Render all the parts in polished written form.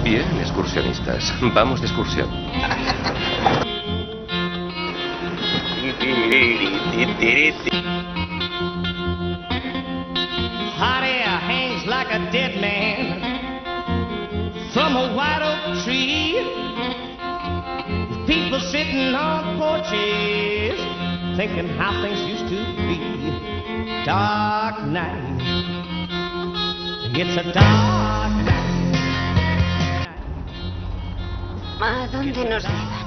Bien, excursionistas. Vamos de excursión. Hot air hangs like a dead man from a white oak tree. People sitting on porches thinking how things used to be. Dark night. It's a dark night. ¿A dónde nos llevan?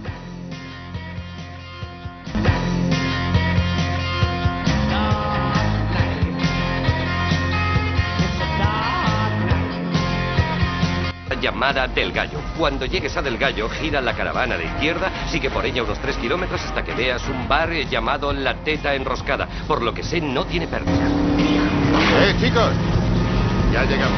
Llamada Del Gallo. Cuando llegues a Del Gallo, gira la caravana de izquierda, sigue por ella unos 3 kilómetros hasta que veas un bar llamado La Teta Enroscada. Por lo que sé, no tiene pérdida. Chicos! Ya llegamos.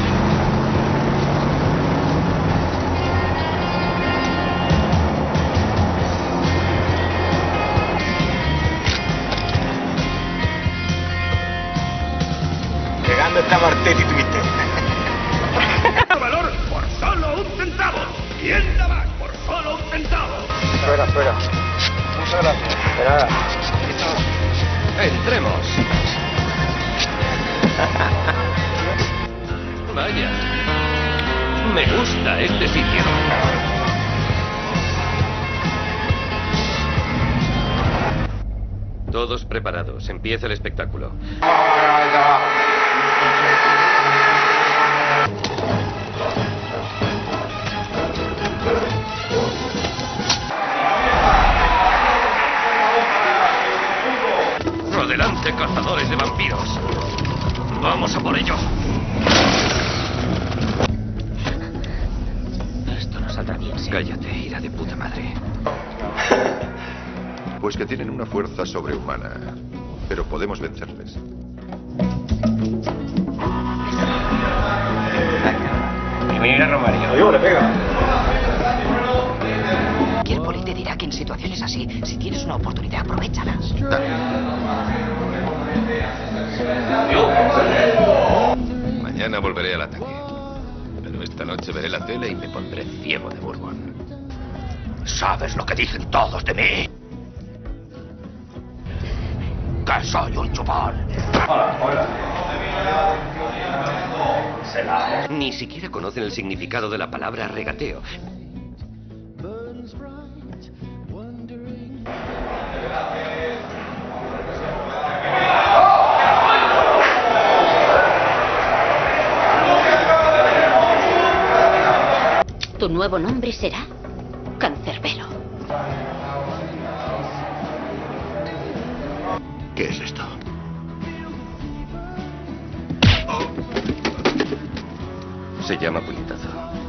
Llegando está Artet y Twitter. Valor por solo 1 centavo. ¿Quién da más por solo 1 centavo? Fuera. Muchas gracias. De nada. ¡Entremos! Vaya. Me gusta este sitio. Todos preparados. Empieza el espectáculo. ¡Adelante, cazadores de vampiros! ¡Vamos a por ellos! Esto no saldrá bien, ¿sí? Cállate, ira de puta madre. Pues que tienen una fuerza sobrehumana. Pero podemos vencerles. Bienvenido a Romario. Oye, le pega. Cualquier poli te dirá que en situaciones así, si tienes una oportunidad, aprovéchala. Mañana volveré al ataque. Pero esta noche veré la tele y me pondré ciego de Bourbon. ¿Sabes lo que dicen todos de mí? Que soy un chupón. Ni siquiera conocen el significado de la palabra regateo. Tu nuevo nombre será Cancerbero. ¿Qué es esto? Se llama puñetazo.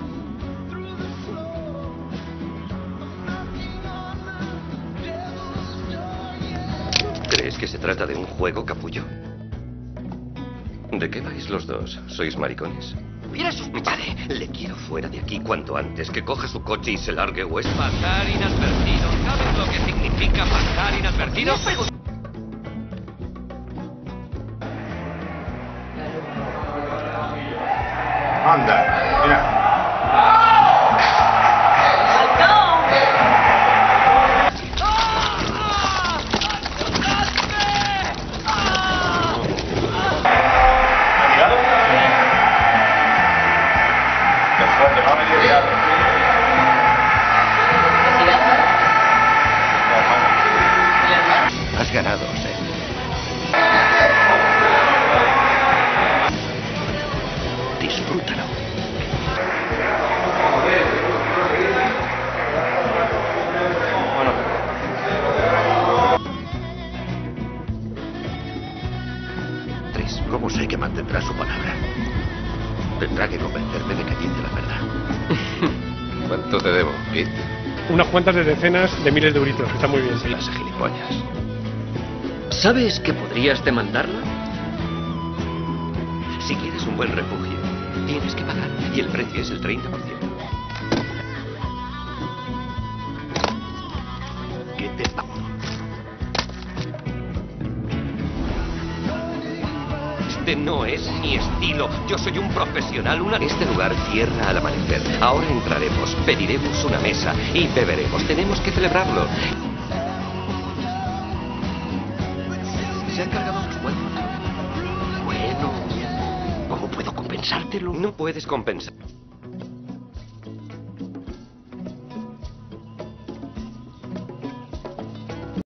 ¿Crees que se trata de un juego, capullo? ¿De qué vais los dos? ¿Sois maricones? Mira sus... Vale, le quiero fuera de aquí cuanto antes, que coja su coche y se largue o es pasar inadvertido. ¿Sabes lo que significa pasar inadvertido? Anda, mira. Has ganado, Sen. Disfrútalo. Tris, ¿cómo sé que mantendrá su palabra? Tendrá que convencerme de que dice la verdad. ¿Cuánto te debo, Pete? Unas cuantas de decenas de miles de euritos. Está muy bien, sí. Las gilipollas. ¿Sabes que podrías demandarla? Si quieres un buen refugio, tienes que pagar. Y el precio es el 30%. ¿Qué te pasa? no es mi estilo. Yo soy un profesional, Este lugar cierra al amanecer. Ahora entraremos, pediremos una mesa y beberemos. Tenemos que celebrarlo. Se han cargado tus cuerpos. Bueno, ¿cómo puedo compensártelo? No puedes compensar.